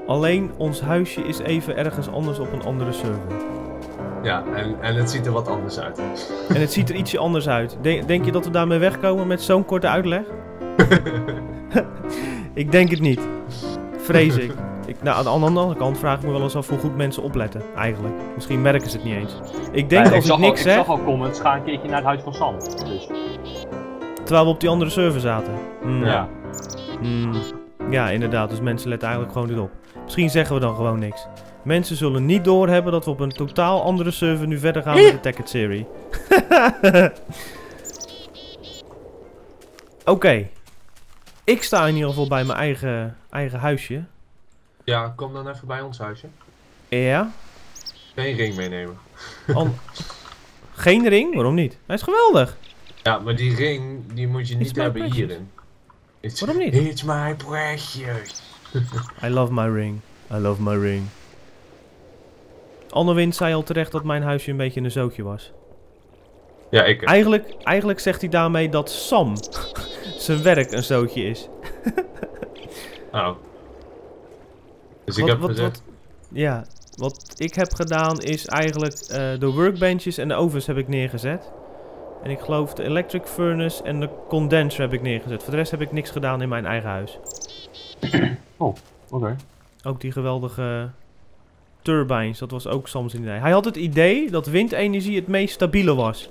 Alleen ons huisje is even ergens anders op een andere server. Ja, en het ziet er wat anders uit. En het ziet er ietsje anders uit. Denk je dat we daarmee wegkomen met zo'n korte uitleg? Ik denk het niet. Vrees ik. Nou, aan de andere kant vraag ik me wel eens af hoe goed mensen opletten, eigenlijk. Misschien merken ze het niet eens. Ik denk als ik niks zeg... Ik zag al comments, ga een keertje naar het huis van Sam. Dus. Terwijl we op die andere server zaten. Ja. Ja, inderdaad. Dus mensen letten eigenlijk gewoon niet op. Misschien zeggen we dan gewoon niks. Mensen zullen niet doorhebben dat we op een totaal andere server nu verder gaan met de Tekkit-serie. Oké. Ik sta in ieder geval bij mijn eigen huisje. Ja, kom dan even bij ons huisje. Ja. Geen ring meenemen. Geen ring? Waarom niet? Hij is geweldig. Ja, maar die ring, die moet je niet hebben hierin. Waarom niet? It's my precious. I love my ring. I love my ring. Annewind zei al terecht dat mijn huisje een beetje een zootje was. Ja, ik. Eigenlijk zegt hij daarmee dat Sam zijn werk een zootje is. Oh. Dus ik heb gezegd... Wat ik heb gedaan is eigenlijk de workbenches en de ovens heb ik neergezet. En ik geloof de electric furnace en de condenser heb ik neergezet. Voor de rest heb ik niks gedaan in mijn eigen huis. Oh, oké. Ook die geweldige turbines, dat was ook Sam's idee. Hij had het idee dat windenergie het meest stabiele was.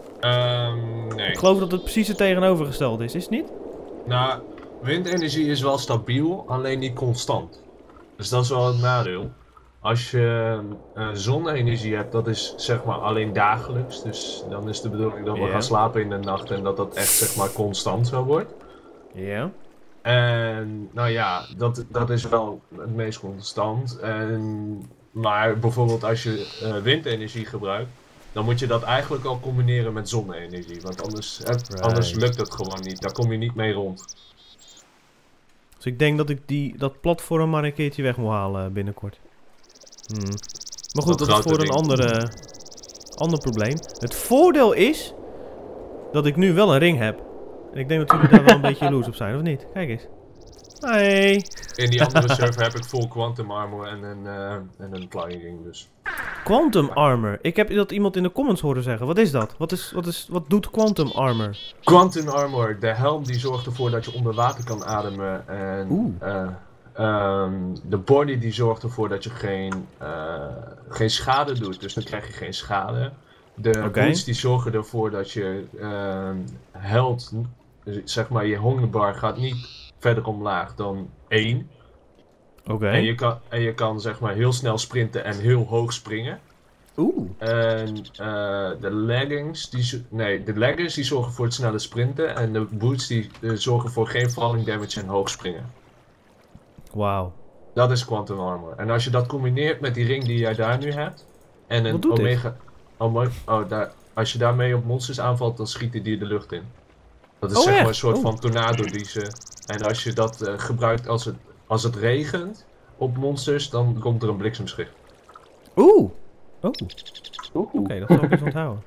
Nee. Ik geloof dat het precies het tegenovergestelde is het niet? Nou, windenergie is wel stabiel, alleen niet constant. Dus dat is wel het nadeel. Als je zonne-energie hebt, dat is zeg maar alleen dagelijks. Dus dan is de bedoeling dat we gaan slapen in de nacht en dat dat echt zeg maar constant zo wordt. Ja. En nou ja, dat is wel het meest constant. Maar bijvoorbeeld als je windenergie gebruikt, dan moet je dat eigenlijk al combineren met zonne-energie. Want anders lukt het gewoon niet. Daar kom je niet mee rond. Dus ik denk dat ik dat platform maar een keertje weg moet halen binnenkort. Maar goed, dat is voor een ander probleem. Het voordeel is dat ik nu wel een ring heb. En ik denk dat jullie daar wel een beetje jaloers op zijn, of niet? Kijk eens. Hey. In die andere server heb ik full quantum armor en een flying ring dus. Quantum armor. Ik heb dat iemand in de comments horen zeggen. Wat is dat? Wat doet quantum armor? Quantum armor, de helm die zorgt ervoor dat je onder water kan ademen. En de body die zorgt ervoor dat je geen schade doet. Dus dan krijg je geen schade. De boots die zorgen ervoor dat je health, zeg maar je hongerbar gaat niet verder omlaag dan 1. En je kan zeg maar heel snel sprinten en heel hoog springen. En de leggings die zorgen voor het snelle sprinten. En de boots die zorgen voor geen falling damage en hoog springen. Wauw. Dat is quantum armor. En als je dat combineert met die ring die jij daar nu hebt. En een omega... als je daarmee op monsters aanvalt, dan schieten die de lucht in. Dat is zeg maar een soort van tornado die ze... En als je dat gebruikt als het regent op monsters, dan komt er een bliksemschicht. Oké, dat zal ik eens onthouden.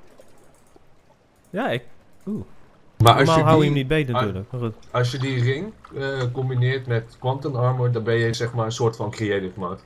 Ja, Maar als je hou je hem niet beter natuurlijk. Maar goed. Als je die ring combineert met quantum armor, dan ben je zeg maar een soort van creative mode.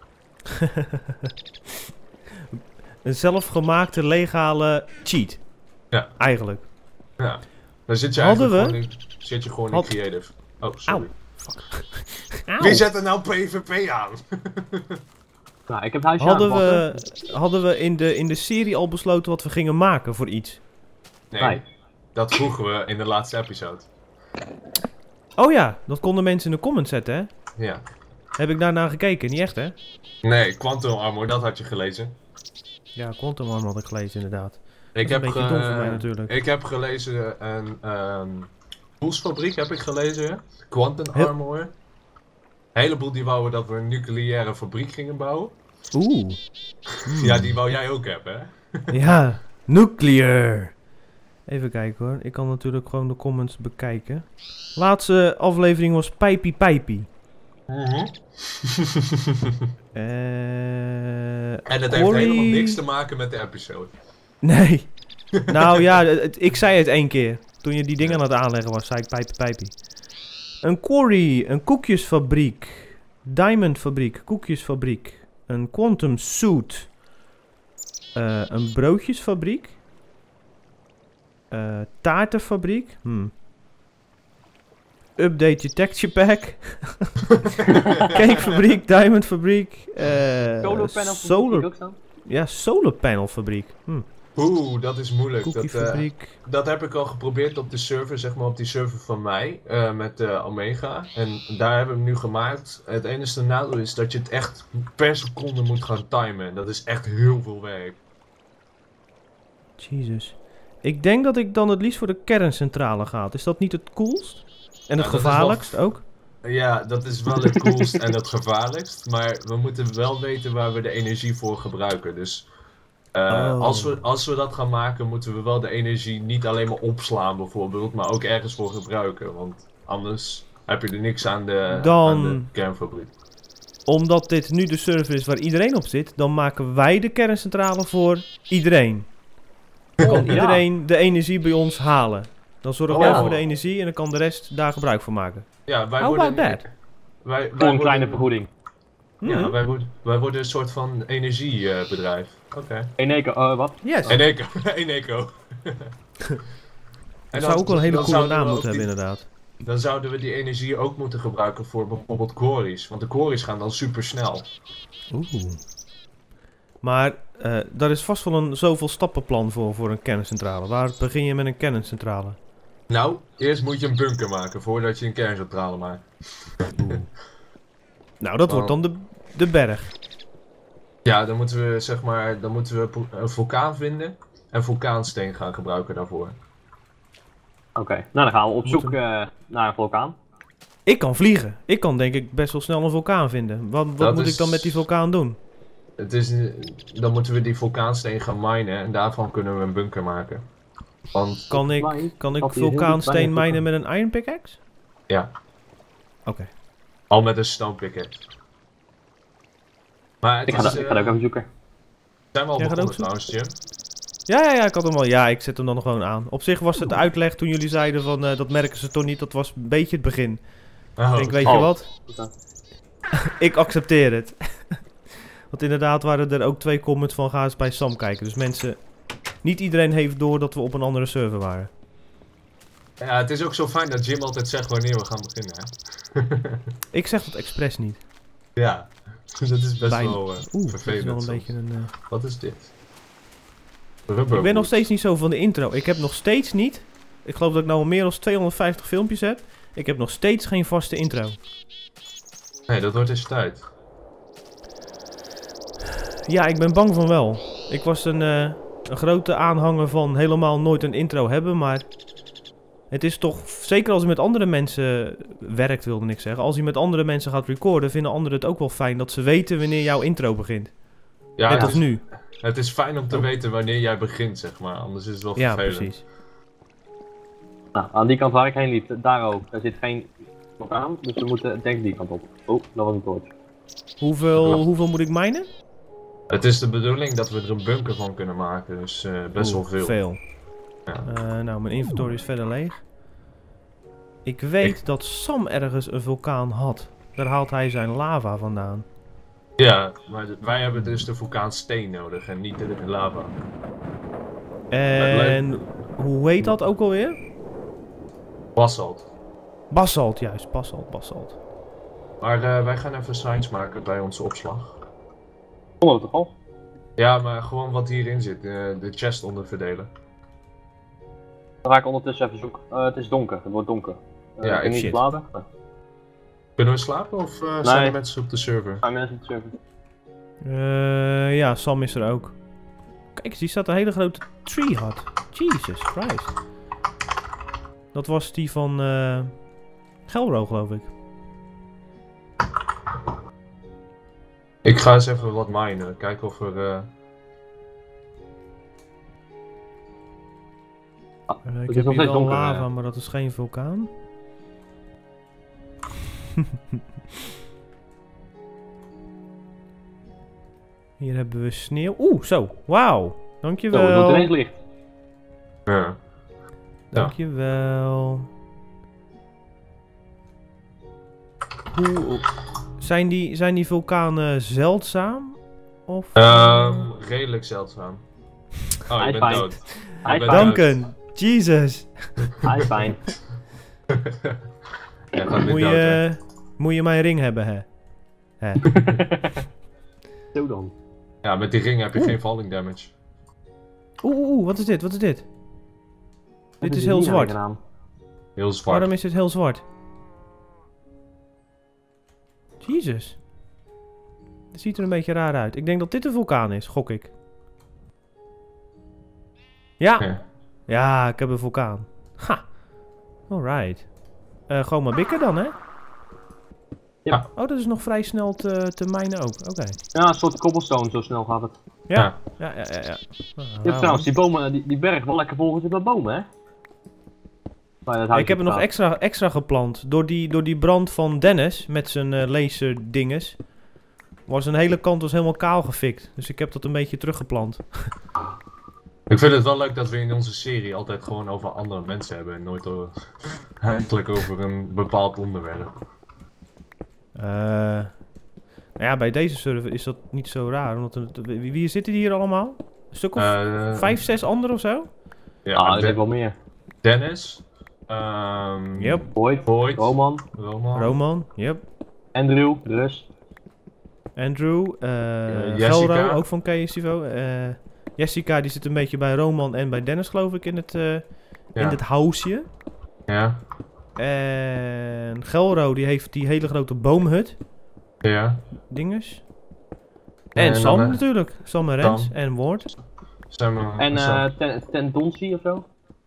Een zelfgemaakte legale cheat. Ja. Eigenlijk. Ja. Dan zit je gewoon in creative. Oh, sorry. Wie zet er nou PvP aan? Nou, ik heb het huisje hadden we in de serie al besloten wat we gingen maken voor iets? Nee. Dat vroegen we in de laatste episode. Oh ja, dat konden mensen in de comments zetten, hè? Ja. Heb ik daarna gekeken? Niet echt, hè? Nee, quantum armor, dat had je gelezen. Ja, quantum armor had ik gelezen, inderdaad. Ik heb een beetje dom voor mij natuurlijk. Ik heb gelezen een toolsfabriek heb ik gelezen. Quantum armor. Een heleboel die wouden dat we een nucleaire fabriek gingen bouwen. Ja, die wou jij ook hebben, hè? Ja, nuclear. Even kijken hoor. Ik kan natuurlijk gewoon de comments bekijken. Laatste aflevering was Pijpie Pijpie. En het heeft helemaal niks te maken met de episode. Nee. Nou ja, ik zei het 1 keer. Toen je die dingen aan het aanleggen was, zei ik Pijpie Pijpie. Een quarry, een koekjesfabriek. diamondfabriek, koekjesfabriek, een quantum suit, een broodjesfabriek, taartenfabriek, update je texture pack, cakefabriek, diamondfabriek, solar panelfabriek. Oeh, dat is moeilijk. Koekiefabriek. Dat heb ik al geprobeerd op de server, zeg maar op die server van mij, met Omega. En daar hebben we hem nu gemaakt. Het enige nadeel is dat je het echt per seconde moet gaan timen. Dat is echt heel veel werk. Jezus. Ik denk dat ik dan het liefst voor de kerncentrale ga. Is dat niet het coolst? En het gevaarlijkst ook? Ja, dat is wel het coolst en het gevaarlijkst. Maar we moeten wel weten waar we de energie voor gebruiken. Dus als we dat gaan maken, moeten we wel de energie niet alleen maar opslaan bijvoorbeeld, maar ook ergens voor gebruiken. Want anders heb je er niks aan de kernfabriek. Omdat dit nu de server is waar iedereen op zit, dan maken wij de kerncentrale voor iedereen. Dan kan iedereen de energie bij ons halen. Dan zorgen wij voor de energie en dan kan de rest daar gebruik van maken. Ja, wij How worden... about that? Wij een kleine vergoeding. Ja, wij worden een soort van energiebedrijf. Oké. Eneco, wat? Yes. Eneco. Dat zou ook wel een hele coole naam moeten hebben inderdaad. Dan zouden we die energie ook moeten gebruiken voor bijvoorbeeld quarries. Want de quarries gaan dan super snel. Maar daar is vast wel een zoveel stappenplan voor een kerncentrale. Waar begin je met een kerncentrale? Nou, eerst moet je een bunker maken voordat je een kerncentrale maakt. Nou, dat wordt dan de berg. Ja, dan moeten we zeg maar, een vulkaan vinden en vulkaansteen gaan gebruiken daarvoor. Oké, nou dan gaan we op zoek naar een vulkaan. Ik kan vliegen. Ik kan denk ik best wel snel een vulkaan vinden. Wat moet ik dan met die vulkaan doen? Dan moeten we die vulkaansteen gaan minen en daarvan kunnen we een bunker maken. Want kan ik vulkaansteen minen met een iron pickaxe? Ja. Oké. Al met een stone pickaxe. Maar ik ga dat ook even zoeken. Zijn we al begonnen trouwens, Jim? Ja, ik had hem al. Ja, ik zet hem dan nog gewoon aan. Op zich was het uitleg toen jullie zeiden van dat merken ze toch niet. Dat was een beetje het begin. Ik denk, weet je wat? Ik accepteer het. Want inderdaad waren er ook 2 comments van ga eens bij Sam kijken. Dus mensen, niet iedereen heeft door dat we op een andere server waren. Ja, het is ook zo fijn dat Jim altijd zegt wanneer we gaan beginnen, hè? Ik zeg dat expres niet. Ja, dat is best wel vervelend. Dat is wel een beetje een... Wat is dit? Ik ben nog steeds niet zo van de intro. Ik heb nog steeds niet... Ik geloof dat ik nou al meer dan 250 filmpjes heb. Ik heb nog steeds geen vaste intro. Nee, dat wordt eens tijd. Ja, ik ben bang van wel. Ik was een grote aanhanger van helemaal nooit een intro hebben, maar... Het is toch, zeker als je met andere mensen werkt, wilde ik zeggen. Als je met andere mensen gaat recorden, vinden anderen het ook wel fijn dat ze weten wanneer jouw intro begint. Ja, net als nu. Het is fijn om te weten wanneer jij begint, zeg maar. Anders is het wel vervelend. Ja, precies. Nou, aan die kant waar ik heen liep, daar ook. Er zit geen vulkaan, dus we moeten denk ik die kant op. Oh, dat was een toortje. Hoeveel moet ik minen? Het is de bedoeling dat we er een bunker van kunnen maken, dus best wel veel. Ja. Nou, mijn inventory is verder leeg. Ik weet dat Sam ergens een vulkaan had. Daar haalt hij zijn lava vandaan. Ja, maar wij hebben dus de vulkaansteen nodig en niet de lava. En hoe heet dat ook alweer? Basalt. Basalt, juist. Basalt. Maar wij gaan even signs maken bij onze opslag. Kom toch al? Ja, maar gewoon wat hierin zit. De chest onderverdelen. Dan ga ik ondertussen even zoeken. Het is donker, het wordt donker. Ja, ik niet slapen. Kunnen we slapen of zijn er mensen op de server? Zijn mensen op de server? Ja, Sam is er ook. Kijk eens, die staat een hele grote tree hut. Jesus Christ. Dat was die van Gelro, geloof ik. Ik ga eens even wat minen, kijken of er... ik heb hier wel lava, maar dat is geen vulkaan. Hier hebben we sneeuw. Oeh, zo. Wauw. Dankjewel. Zo, het wordt ineens licht. Ja. Dankjewel. Zijn die vulkanen zeldzaam? Of? Redelijk zeldzaam. Oh, Hij ik is ben fijn. dood. Hij is Ik ben fijn. dood. Duncan, Jesus. Hij is fijn. Ja, gaat weer dood, hè. Moet je mijn ring hebben, hè? Hè. Zo dan. Ja, met die ring heb je geen falling damage. Oeh, wat is dit? Wat is dit? Dit Wat is er heel hier zwart. gedaan? Heel zwart. Waarom is dit heel zwart? Jezus. Het ziet er een beetje raar uit. Ik denk dat dit een vulkaan is, gok ik. Ja! Ja. Ja, ik heb een vulkaan. Ha! Alright. Gewoon maar bikken dan, hè? Ja. Oh, dat is nog vrij snel te mijnen ook. Oké. Ja, een soort cobblestone, zo snel gaat het. Ja. Ja. Ja. Je hebt trouwens die bomen, die berg wel lekker vol zit met bomen, hè? Waar dat Ik huisje heb er nog staat. extra geplant. Door die brand van Dennis met zijn laserdinges. Was een hele kant helemaal kaal gefikt. Dus ik heb dat een beetje teruggeplant. Ik vind het wel leuk dat we in onze serie altijd gewoon over andere mensen hebben en nooit eindelijk over een bepaald onderwerp. Nou ja, bij deze server is dat niet zo raar. Omdat wie zitten die hier allemaal? Een stuk of 5, 6 anderen of zo? Ja, Ah, ik heb wel meer. Dennis. Yep. Boyd, Boyd. Roman, Roman, yep. Andrew, Rus. Andrew, Jessica. Gelro, ook van KSTV. Jessica, die zit een beetje bij Roman en bij Dennis, geloof ik, in het houseje. Ja. En Gelro, die heeft die hele grote boomhut. Ja. Dinges. En Sam natuurlijk. Sam en Rens. En Ward. En Ten Donsie of zo.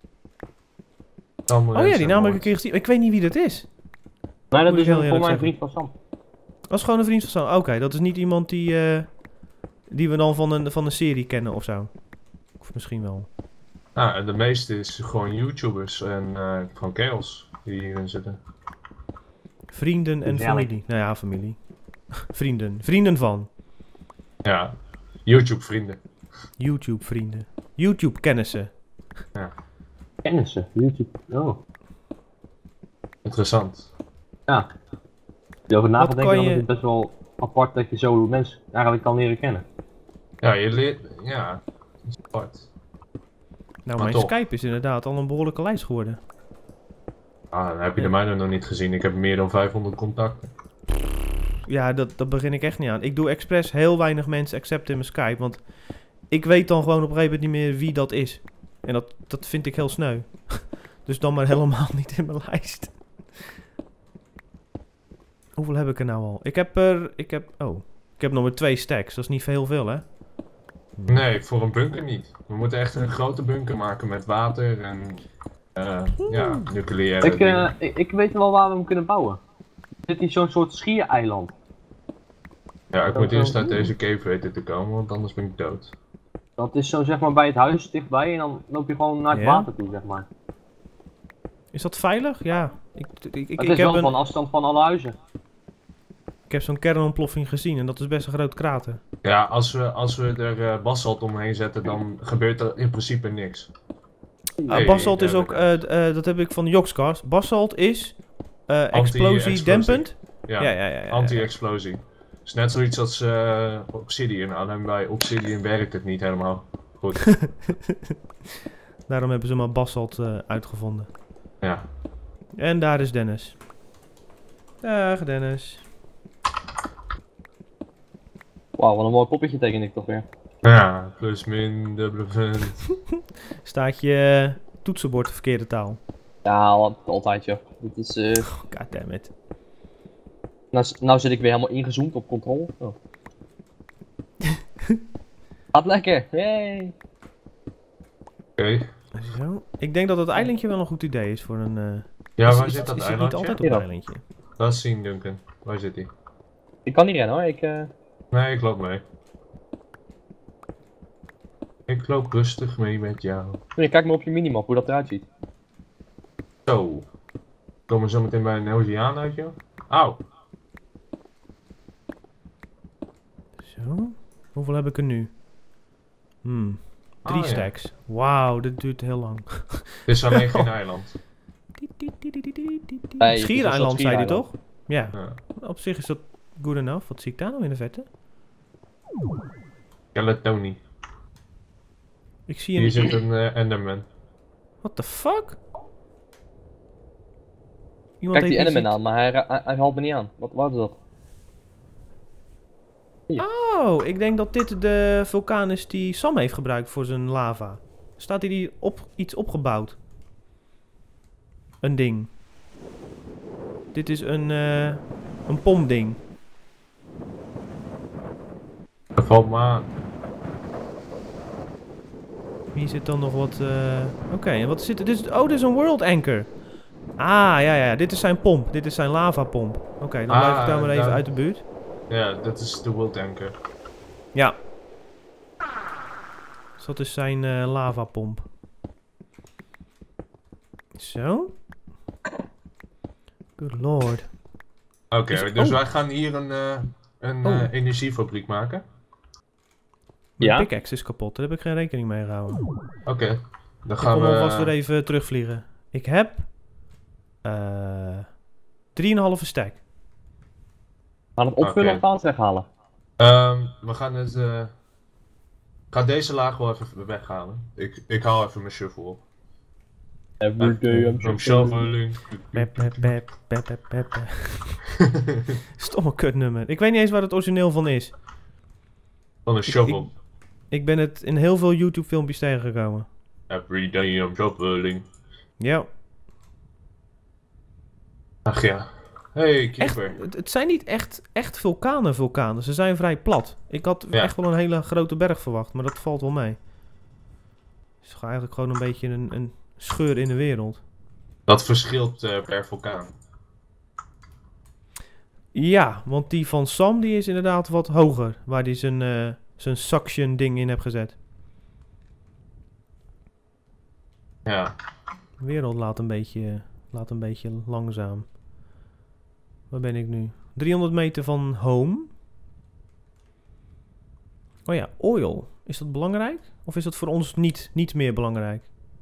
Oh ja, die naam heb ik een keer gezien. Ik weet niet wie dat is. Nee, dat Moet is ik heel voor eerlijk mij zeggen. een vriend van Sam. Dat is gewoon een vriend van Sam. Oké, dat is niet iemand die we dan van een serie kennen of zo. Of misschien wel. Nou, en de meeste is gewoon YouTubers en van Chaos die hierin zitten. Vrienden en Ja, familie. Nou ja, familie. Vrienden. Vrienden van. Ja, YouTube vrienden. YouTube vrienden. YouTube kennissen. Kennissen, YouTube. Oh. Interessant. Ja. Als je over na Wat gaat denken, kan dan je- is het best wel apart dat je zo mensen eigenlijk kan leren kennen. Ja, je leert... Ja, dat is apart. Nou, Maar mijn toch. Skype is inderdaad al een behoorlijke lijst geworden. Ah, dan heb je de mijne nog niet gezien. Ik heb meer dan 500 contacten. Ja, dat begin ik echt niet aan. Ik doe expres heel weinig mensen accepten in mijn Skype, want ik weet dan gewoon op een gegeven moment niet meer wie dat is. En dat vind ik heel sneu. Dus dan maar helemaal niet in mijn lijst. Hoeveel heb ik er nou al? Ik heb nog maar 2 stacks. Dat is niet heel veel, hè? Nee, voor een bunker niet. We moeten echt een grote bunker maken met water en... ja, nucleaire dingen. Ik weet wel waar we hem kunnen bouwen. Dit is zo'n soort schiereiland. Ja, ik moet eerst uit deze cave weten te komen, want anders ben ik dood. Dat is zo zeg maar bij het huis dichtbij en dan loop je gewoon naar het Ja. water toe, zeg maar. Is dat veilig? Ja. Ik Het is wel van afstand van alle huizen. Ik heb zo'n kernontploffing gezien en dat is best een groot krater. Ja, als we er basalt omheen zetten, dan gebeurt er in principe niks. Hey, Basalt is daar ook, dat heb ik van Joxcast. Basalt is explosiedempend. Anti-explosie. Ja. Ja, anti-explosie. Het is net zoiets als obsidian, alleen bij obsidian werkt het niet helemaal goed. Daarom hebben ze maar basalt uitgevonden. Ja. En daar is Dennis. Dag Dennis. Wauw, wat een mooi poppetje teken ik toch weer. Ja, plus min, dubbele punt. Staat je toetsenbord verkeerde taal? Ja, altijd joh. Dit is, Goddammit. nou zit ik weer helemaal ingezoomd op controle. Oh. Gaat lekker, yay! Oké. Zo. Ik denk dat het eilandje wel een goed idee is voor een... Ja, waar zit dat is het niet eilandje? altijd op Ja. een eilandje? Laat zien, Duncan. Waar zit hij? Ik kan niet rennen hoor, Nee, ik loop mee. Ik loop rustig mee met jou. kijk maar op je minimap hoe dat eruit ziet. Zo. Komen we zo meteen bij een oceaan uit, joh? Auw. Zo. Hoeveel heb ik er nu? 3 Oh, ja. stacks. Wauw, dit duurt heel lang. Het is alleen geen eiland. Nee, Schiereiland, zei hij schiereiland. toch? Ja. Ja. Op zich is dat good enough. Wat zie ik daar nou in de verte? Skeletoni. Ik zie Hier een... zit een Enderman. What the fuck? Iemand Kijk die heeft iets- Enderman aan, maar hij valt me niet aan. Wat is dat? Oh, ik denk dat dit de vulkaan is die Sam heeft gebruikt voor zijn lava. Staat hier iets opgebouwd? Een ding. Dit is een pompding. Dat valt me aan. Hier zit dan nog wat... Oké, en wat zit er? Dit is een world anchor. Ah, ja, dit is zijn pomp. Dit is zijn lavapomp. Oké, dan blijf ik daar maar even uit de buurt. Ja, dat is de World Anchor. Ja. Dus dat is zijn lavapomp. Zo. Good lord. Oké, dus wij gaan hier een energiefabriek maken. Mijn Ja? pickaxe is kapot. Daar heb ik geen rekening mee gehouden. Oké, dan Ik gaan kom we... alvast weer even terugvliegen. Ik heb... 3,5 stack. Gaan het opvullen Oké. of gaan we het weghalen? We gaan het... ga deze laag wel even weghalen. Ik haal even mijn shovel op. Everyday I'm shoveling. Bep. Stomme kutnummer. Ik weet niet eens waar het origineel van is. Van een shovel. Ik ben het in heel veel YouTube filmpjes tegengekomen. Everyday I'm shoveling. Ja. Ach ja. Hey, Echt, Keeper. het zijn niet echt vulkanen. Ze zijn vrij plat. Ik had Ja. echt wel een hele grote berg verwacht, maar dat valt wel mee. Het is eigenlijk gewoon een beetje een scheur in de wereld. Dat verschilt per vulkaan. Ja, want die van Sam die is inderdaad wat hoger. Waar hij zijn suction ding in heeft gezet. Ja. De wereld laat een beetje langzaam. Waar ben ik nu? 300 meter van home. Oh ja, oil. Is dat belangrijk? Of is dat voor ons niet meer belangrijk?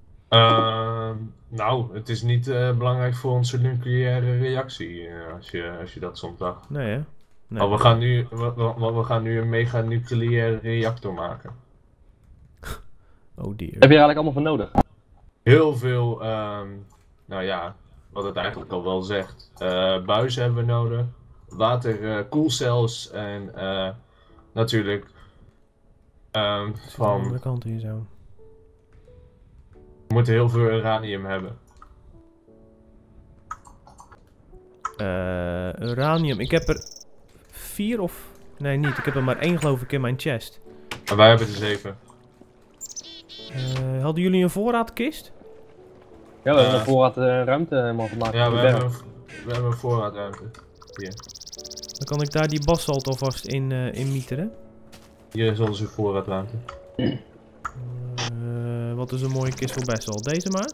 Nou, het is niet belangrijk voor onze nucleaire reactie, als je dat soms dacht. Nee hè? Nee. Oh, we gaan nu een mega nucleaire reactor maken. Oh dear. Heb je er eigenlijk allemaal voor nodig? Heel veel, nou ja, wat het eigenlijk al wel zegt. Buizen hebben we nodig, water, koelcels en natuurlijk Van de van, andere kant hier zo. we moeten heel veel uranium hebben. Uranium. Ik heb er 4 of... Nee, niet. Ik heb er maar 1 geloof ik in mijn chest. En wij hebben er 7. Hadden jullie een voorraadkist? Ja, we hebben een voorraad ruimte helemaal gemaakt. Ja, voor we de berg. hebben een voorraadruimte. Hier. Dan kan ik daar die basalt alvast in mieteren. Hier is onze voorraadruimte. Wat is een mooie kist voor basalt? Deze maar.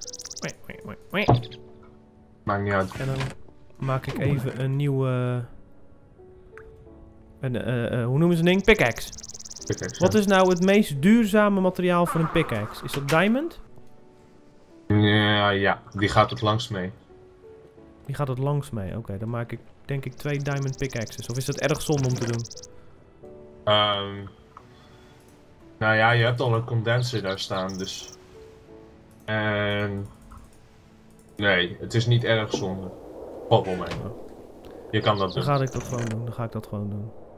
Maakt niet uit. En dan maak ik even een nieuwe... hoe noemen ze een ding? Pickaxe. Pickaxe, Wat is nou het meest duurzame materiaal voor een pickaxe? Is dat diamond? Ja, die gaat het langst mee. Die gaat het langs mee. Oké, dan maak ik denk ik 2 diamond pickaxes. Of is dat erg zonde om te doen? Nou ja, je hebt al een condenser daar staan, dus... En... Nee, het is niet erg zonde. Valt wel mee. Je kan dat Dan doen. ga ik dat gewoon doen.